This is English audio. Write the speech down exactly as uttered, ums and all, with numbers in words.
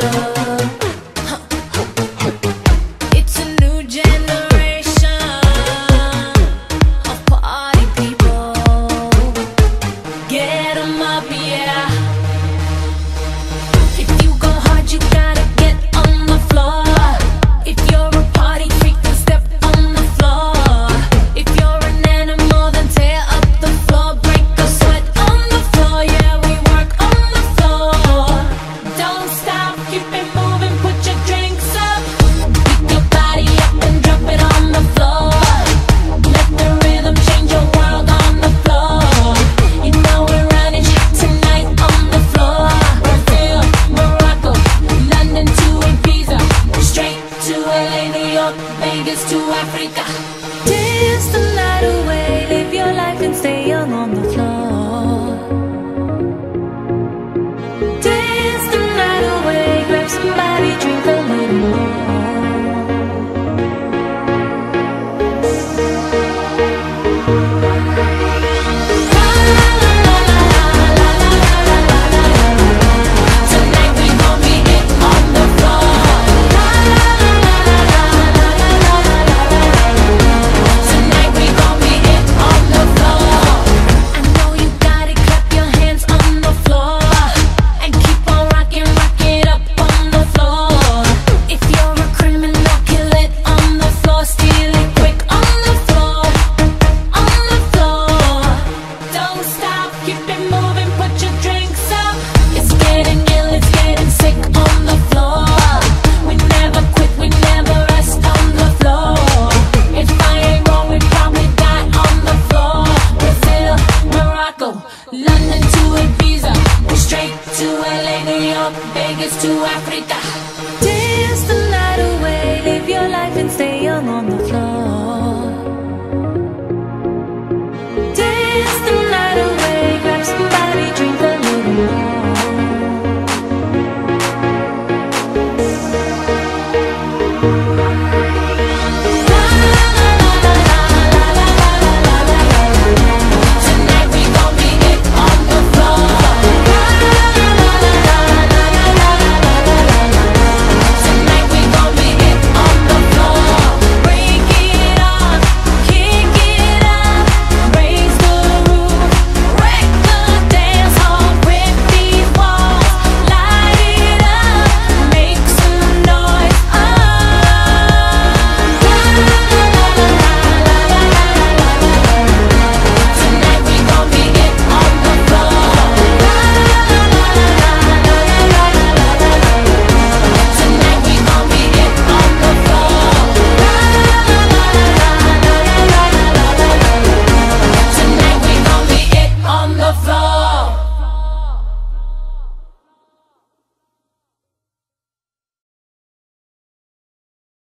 It's a new generation of party people. Get 'em up, yeah. If you go hard, you gotta get on the floor. If you're a party freak, then step on the floor. If you're an animal, then tear up the floor. Break a sweat on the floor, yeah, we work on the floor. Don't stop, keep it moving, put your drinks up. Pick your body up and drop it on the floor. Let the rhythm change your world on the floor. You know we're running shit tonight on the floor. Brazil, Morocco, London to Ibiza, straight to L A, New York, Vegas to Africa. Dance the night away.